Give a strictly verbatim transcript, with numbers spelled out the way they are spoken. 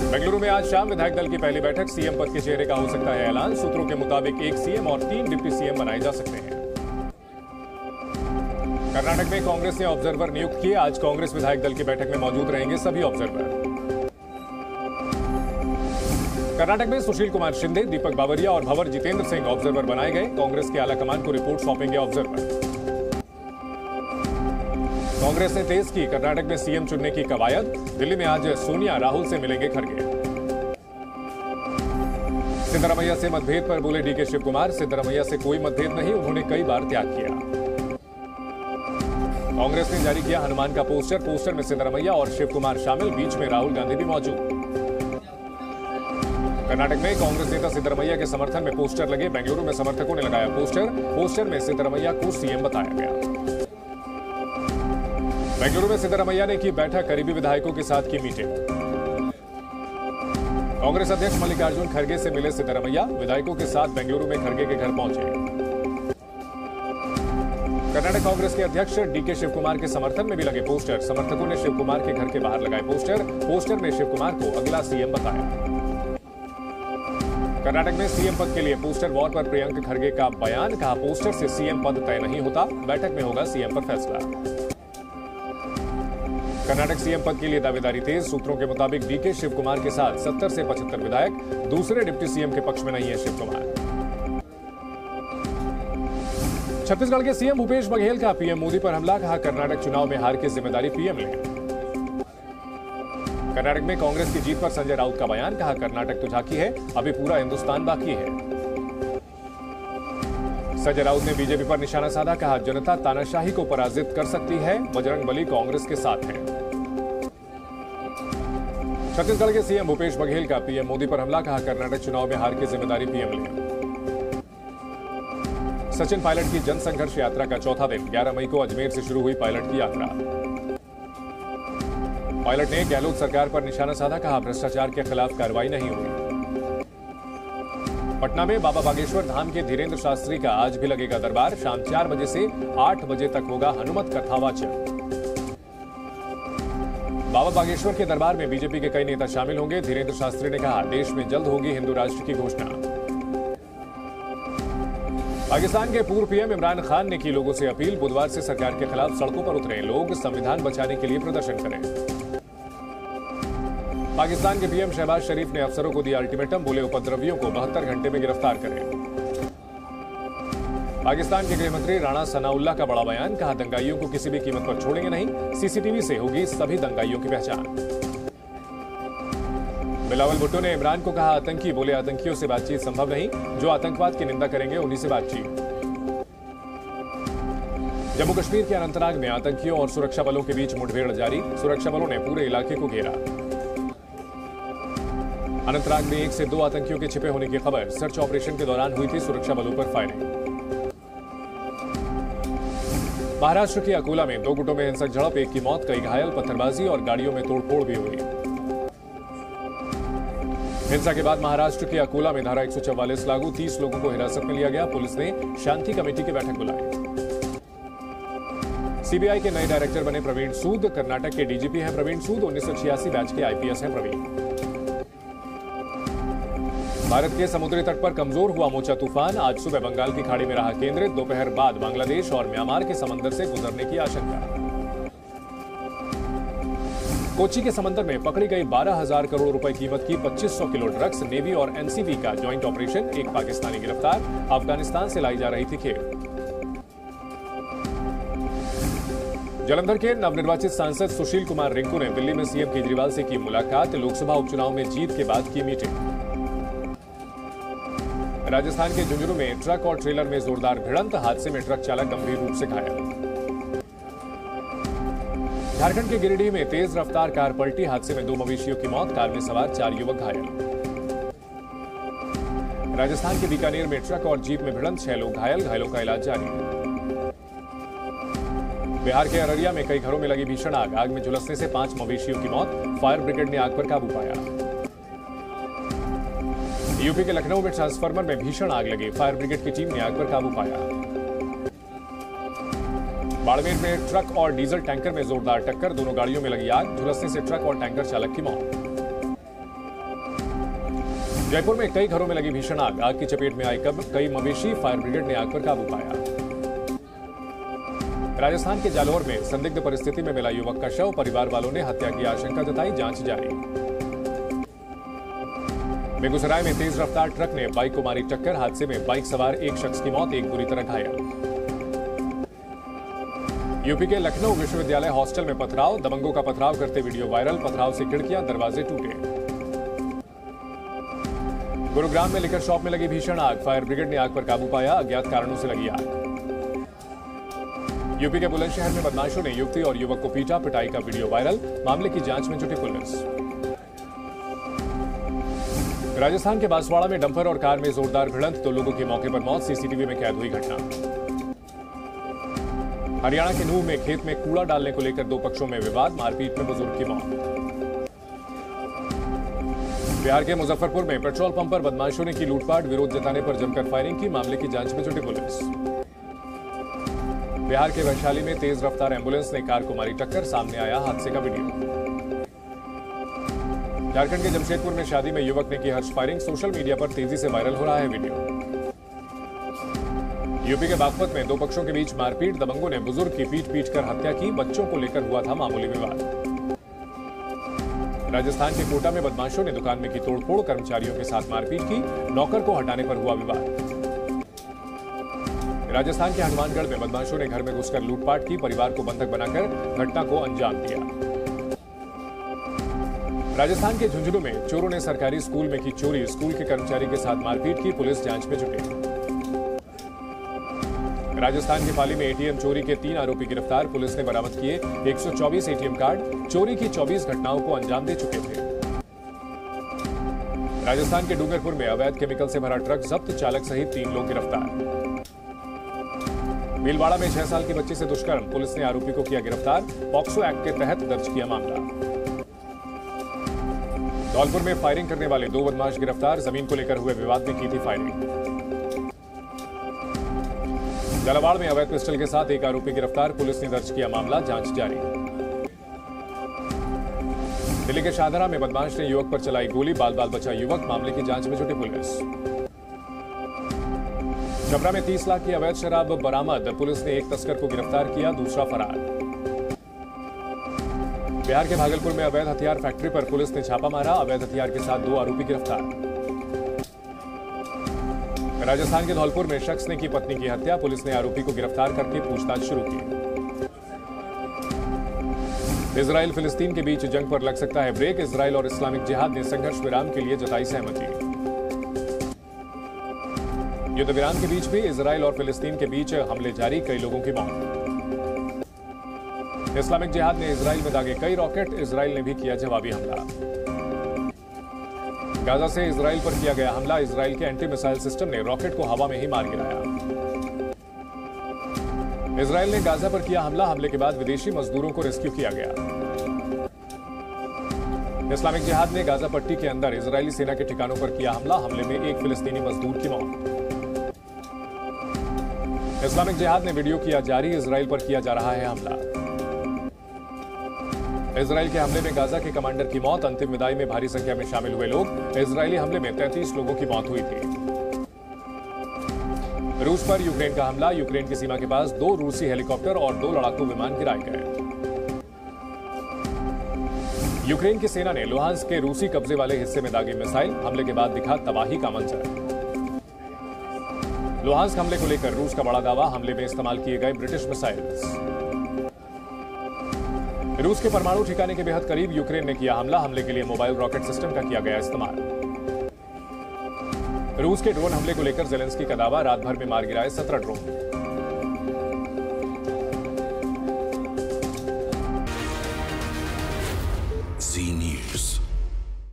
बेंगलुरु में आज शाम विधायक दल की पहली बैठक। सीएम पद के चेहरे का हो सकता है ऐलान। सूत्रों के मुताबिक एक सीएम और तीन डिप्टी सीएम बनाए जा सकते हैं। कर्नाटक में कांग्रेस ने ऑब्जर्वर नियुक्त किए। आज कांग्रेस विधायक दल की बैठक में मौजूद रहेंगे सभी ऑब्जर्वर। कर्नाटक में सुशील कुमार शिंदे, दीपक बावरिया और भंवर जितेंद्र सिंह ऑब्जर्वर बनाए गए। कांग्रेस के आलाकमान को रिपोर्ट सौंपेंगे ऑब्जर्वर। कांग्रेस ने तेज की कर्नाटक में सीएम चुनने की कवायद। दिल्ली में आज सोनिया राहुल से मिलेंगे खड़गे। सिद्धरामैया से मतभेद पर बोले डीके शिव कुमार, सिद्धरामैया से कोई मतभेद नहीं, उन्होंने कई बार त्याग किया। कांग्रेस ने जारी किया हनुमान का पोस्टर। पोस्टर में सिद्धरामैया और शिव कुमार शामिल, बीच में राहुल गांधी भी मौजूद। कर्नाटक में कांग्रेस नेता सिद्धरामैया के समर्थन में पोस्टर लगे। बेंगलुरु में समर्थकों ने लगाया पोस्टर। पोस्टर में सिद्धरामैया को सीएम बताया गया। बेंगलुरु में सिद्धरामैया ने की बैठक, करीबी विधायकों के साथ की मीटिंग। कांग्रेस अध्यक्ष मल्लिकार्जुन खड़गे से मिले सिद्धरामैया, विधायकों के साथ बेंगलुरु में खड़गे के घर पहुंचे। कर्नाटक कांग्रेस के अध्यक्ष डीके शिव कुमार के समर्थन में भी लगे पोस्टर। समर्थकों ने शिव कुमार के घर के बाहर लगाए पोस्टर। पोस्टर में शिव कुमार को अगला सीएम बताया। कर्नाटक में सीएम पद के लिए पोस्टर वॉर पर प्रियंक खड़गे का बयान। कहा, पोस्टर से सीएम पद तय नहीं होता, बैठक में होगा सीएम पर फैसला। कर्नाटक सीएम पद के लिए दावेदारी तेज। सूत्रों के मुताबिक डीके शिव कुमार के साथ सत्तर से पचहत्तर विधायक। दूसरे डिप्टी सीएम के पक्ष में नहीं है शिव कुमार। छत्तीसगढ़ के सीएम भूपेश बघेल का पीएम मोदी पर हमला। कहा, कर्नाटक चुनाव में हार की जिम्मेदारी पीएम ले। कर्नाटक में कांग्रेस की जीत पर संजय राउत का बयान। कहा, कर्नाटक तो झांकी है, अभी पूरा हिंदुस्तान बाकी है। संजय राउत ने बीजेपी पर निशाना साधा। कहा, जनता तानाशाही को पराजित कर सकती है, बजरंगबली कांग्रेस के साथ है। छत्तीसगढ़ के सीएम भूपेश बघेल का पीएम मोदी पर हमला। कहा, कर्नाटक चुनाव में हार की जिम्मेदारी पीएम ले। सचिन पायलट की जनसंघर्ष यात्रा का चौथा दिन। ग्यारह मई को अजमेर से शुरू हुई पायलट की यात्रा। पायलट ने गहलोत सरकार पर निशाना साधा। कहा, भ्रष्टाचार के खिलाफ कार्रवाई नहीं हुई। पटना में बाबा बागेश्वर धाम के धीरेन्द्र शास्त्री का आज भी लगेगा दरबार। शाम चार बजे से आठ बजे तक होगा हनुमत कथा वाचन। बाबा बागेश्वर के दरबार में बीजेपी के कई नेता शामिल होंगे। धीरेन्द्र शास्त्री ने कहा, देश में जल्द होगी हिंदू राष्ट्र की घोषणा। पाकिस्तान के पूर्व पीएम इमरान खान ने की लोगों से अपील। बुधवार से सरकार के खिलाफ सड़कों पर उतरे लोग, संविधान बचाने के लिए प्रदर्शन करें। पाकिस्तान के पीएम शहबाज शरीफ ने अफसरों को दिया अल्टीमेटम। बोले, उपद्रवियों को बहत्तर घंटे में गिरफ्तार करें। पाकिस्तान के गृह मंत्री राणा सनाउल्लाह का बड़ा बयान। कहा, दंगाइयों को किसी भी कीमत पर छोड़ेंगे नहीं, सीसीटीवी से होगी सभी दंगाइयों की पहचान। बिलावल भुट्टो ने इमरान को कहा आतंकी। बोले, आतंकियों से बातचीत संभव नहीं, जो आतंकवाद की निंदा करेंगे उन्हीं से बातचीत। जम्मू कश्मीर के अनंतनाग में आतंकियों और सुरक्षा बलों के बीच मुठभेड़ जारी। सुरक्षा बलों ने पूरे इलाके को घेरा। अनंतनाग में एक से दो आतंकियों के छिपे होने की खबर। सर्च ऑपरेशन के दौरान हुई थी सुरक्षा बलों पर फायरिंग। महाराष्ट्र के अकोला में दो गुटों में हिंसक झड़प, एक की मौत, कई घायल। पत्थरबाजी और गाड़ियों में तोड़फोड़ भी हुई। हिंसा के बाद महाराष्ट्र के अकोला में धारा एक सौ चौवालीस लागू। तीस लोगों को हिरासत में लिया गया। पुलिस ने शांति कमेटी की बैठक बुलाई। सीबीआई के नए डायरेक्टर बने प्रवीण सूद। कर्नाटक के डीजीपी हैं प्रवीण सूद। उन्नीस सौ छियासी बैच के आईपीएस हैं प्रवीण। भारत के समुद्री तट पर कमजोर हुआ मोचा तूफान। आज सुबह बंगाल की खाड़ी में रहा केंद्रित। दोपहर बाद बांग्लादेश और म्यांमार के समंदर से गुजरने की आशंका। कोच्चि के समंदर में पकड़ी गई बारह हजार करोड़ रुपए कीमत की पच्चीस सौ किलो ड्रग्स। नेवी और एनसीबी का ज्वाइंट ऑपरेशन। एक पाकिस्तानी गिरफ्तार। अफगानिस्तान से लाई जा रही थी खेप। जालंधर के नवनिर्वाचित सांसद सुशील कुमार रिंकू ने दिल्ली में सीएम केजरीवाल से की मुलाकात। लोकसभा उपचुनाव में जीत के बाद की मीटिंग। राजस्थान के झुंझुनू में ट्रक और ट्रेलर में जोरदार भिड़ंत। हादसे में ट्रक चालक गंभीर रूप से घायल। झारखंड के गिरिडीह में तेज रफ्तार कार पलटी। हादसे में दो मवेशियों की मौत, कार में सवार चार युवक घायल। राजस्थान के बीकानेर में ट्रक और जीप में भिड़ंत, छह लोग घायल। घायलों का इलाज जारी। बिहार के अररिया में कई घरों में लगी भीषण आग। आग में झुलसने से पांच मवेशियों की मौत। फायर ब्रिगेड ने आग पर काबू पाया। यूपी के लखनऊ में ट्रांसफार्मर में भीषण आग लगी। फायर ब्रिगेड की टीम ने आग पर काबू पाया। बाड़मेर में ट्रक और डीजल टैंकर में जोरदार टक्कर। दोनों गाड़ियों में लगी आग। झुलसने से ट्रक और टैंकर चालक की मौत। जयपुर में कई घरों में लगी भीषण आग। आग की चपेट में आए कई मवेशी, फायर ब्रिगेड ने आग पर काबू पाया। राजस्थान के जालौर में संदिग्ध परिस्थिति में मिला युवक का शव, परिवार वालों ने हत्या की आशंका जताई, जांच जारी। बेगूसराय में तेज रफ्तार ट्रक ने बाइक को मारी टक्कर, हादसे में बाइक सवार एक शख्स की मौत, एक बुरी तरह घायल। यूपी के लखनऊ विश्वविद्यालय हॉस्टल में पथराव, दबंगों का पथराव करते वीडियो वायरल, पथराव से खिड़कियां दरवाजे टूटे। गुरुग्राम में लिकर शॉप में लगी भीषण आग, फायर ब्रिगेड ने आग पर काबू पाया, अज्ञात कारणों से लगी आग। यूपी के बुलंदशहर में बदमाशों ने युवती और युवक को पीटा, पिटाई का वीडियो वायरल, मामले की जांच में जुटी पुलिस। राजस्थान के बांसवाड़ा में डंपर और कार में जोरदार भिड़ंत, दो लोगों की मौके पर मौत, सीसीटीवी में कैद हुई घटना। हरियाणा के नूह में खेत में कूड़ा डालने को लेकर दो पक्षों में विवाद, मारपीट में बुजुर्ग की मौत। बिहार के मुजफ्फरपुर में पेट्रोल पंप पर बदमाशों ने की लूटपाट, विरोध जताने पर जमकर फायरिंग की, मामले की जांच में जुटी पुलिस। बिहार के वैशाली में तेज रफ्तार एम्बुलेंस ने कार को मारी टक्कर, सामने आया हादसे का वीडियो। झारखंड के जमशेदपुर में शादी में युवक ने की हर्ष फायरिंग, सोशल मीडिया पर तेजी से वायरल हो रहा है वीडियो। यूपी के बागपत में दो पक्षों के बीच मारपीट, दबंगों ने बुजुर्ग की पीट पीट कर हत्या की, बच्चों को लेकर हुआ था मामूली विवाद। राजस्थान के कोटा में बदमाशों ने दुकान में की तोड़फोड़, कर्मचारियों के साथ मारपीट की, नौकर को हटाने पर हुआ विवाद। राजस्थान के हनुमानगढ़ में बदमाशों ने घर में घुसकर लूटपाट की, परिवार को बंधक बनाकर घटना को अंजाम दिया। राजस्थान के झुंझुनू में चोरों ने सरकारी स्कूल में की चोरी, स्कूल के कर्मचारी के साथ मारपीट की, पुलिस जांच में जुटी। राजस्थान के पाली में एटीएम चोरी के तीन आरोपी गिरफ्तार, पुलिस ने बरामद किए एक सौ चौबीस एटीएम कार्ड, चोरी की चौबीस घटनाओं को अंजाम दे चुके थे। राजस्थान के डूंगरपुर में अवैध केमिकल से भरा ट्रक जब्त, चालक सहित तीन लोग गिरफ्तार। भीलवाड़ा में छह साल की बच्ची से दुष्कर्म, पुलिस ने आरोपी को किया गिरफ्तार, पॉक्सो एक्ट के तहत दर्ज किया मामला। धौलपुर में फायरिंग करने वाले दो बदमाश गिरफ्तार, जमीन को लेकर हुए विवाद में की थी फायरिंग। झालावाड़ में अवैध पिस्टल के साथ एक आरोपी गिरफ्तार, पुलिस ने दर्ज किया मामला, जांच जारी। दिल्ली के शाहदरा में बदमाश ने युवक पर चलाई गोली, बाल बाल बचा युवक, मामले की जांच में जुटी पुलिस। छपरा में तीस लाख की अवैध शराब बरामद, पुलिस ने एक तस्कर को गिरफ्तार किया, दूसरा फरार। बिहार के भागलपुर में अवैध हथियार फैक्ट्री पर पुलिस ने छापा मारा, अवैध हथियार के साथ दो आरोपी गिरफ्तार। राजस्थान के धौलपुर में शख्स ने की पत्नी की हत्या, पुलिस ने आरोपी को गिरफ्तार करके पूछताछ शुरू की। इजराइल फिलिस्तीन के बीच जंग पर लग सकता है ब्रेक, इजराइल और इस्लामिक जिहाद ने संघर्ष विराम के लिए जताई सहमति। युद्ध विराम के बीच भी इजराइल और फिलिस्तीन के बीच हमले जारी, कई लोगों की मौत। इस्लामिक जिहाद ने इजराइल में दागे कई रॉकेट, इजराइल ने भी किया जवाबी हमला। गाजा से इजराइल पर किया गया हमला, इजराइल के एंटी मिसाइल सिस्टम ने रॉकेट को हवा में ही मार गिराया। इजराइल ने गाजा पर किया हमला, हमले के बाद विदेशी मजदूरों को रेस्क्यू किया गया। इस्लामिक जिहाद ने गाजा पट्टी के अंदर इजरायली सेना के ठिकानों पर किया हमला, हमले में एक फिलिस्तीनी मजदूर की मौत। इस्लामिक जिहाद ने वीडियो किया जारी, इजराइल पर किया जा रहा है हमला। इजराइल के हमले में गाजा के कमांडर की मौत, अंतिम विदाई में भारी संख्या में शामिल हुए लोग। इजरायली हमले में तैंतीस लोगों की मौत हुई थी। रूस पर यूक्रेन का हमला, यूक्रेन की सीमा के पास दो रूसी हेलीकॉप्टर और दो लड़ाकू विमान गिराए गए। यूक्रेन की सेना ने लुहांस्क के रूसी कब्जे वाले हिस्से में दागी मिसाइल, हमले के बाद दिखा तबाही का मंजर। लुहांस्क हमले को लेकर रूस का बड़ा दावा, हमले में इस्तेमाल किए गए ब्रिटिश मिसाइल्स। रूस के परमाणु ठिकाने के बेहद करीब यूक्रेन ने किया हमला, हमले के लिए मोबाइल रॉकेट सिस्टम का किया गया इस्तेमाल। रूस के ड्रोन हमले को लेकर जेलेंस्की का दावा, रात भर में मार गिराए सत्रह ड्रोन।